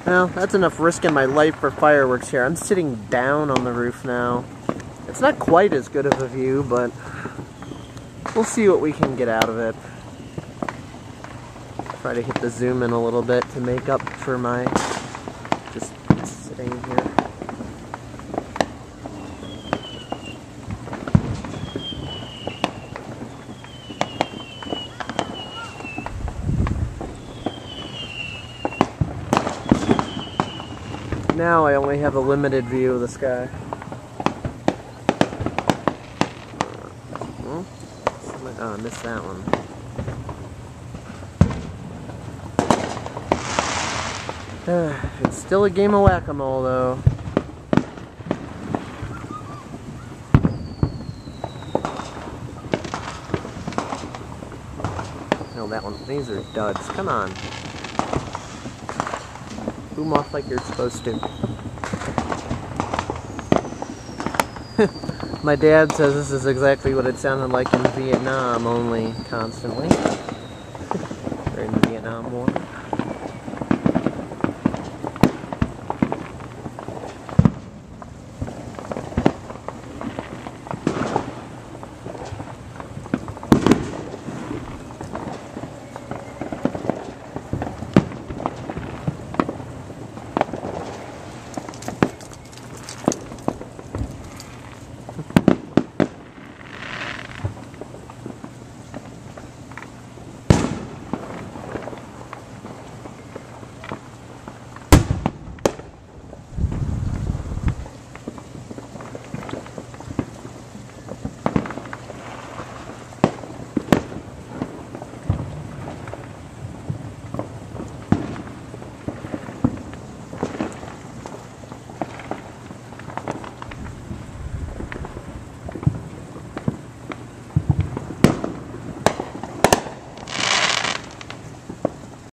Well, that's enough risking my life for fireworks here. I'm sitting down on the roof now. It's not quite as good of a view, but we'll see what we can get out of it. Try to hit the zoom in a little bit to make up for my just sitting here. Now I only have a limited view of the sky. Oh, I missed that one. It's still a game of whack-a-mole, though. No, that one. These are duds. Come on. Boom off like you're supposed to. My dad says this is exactly what it sounded like in Vietnam, only constantly.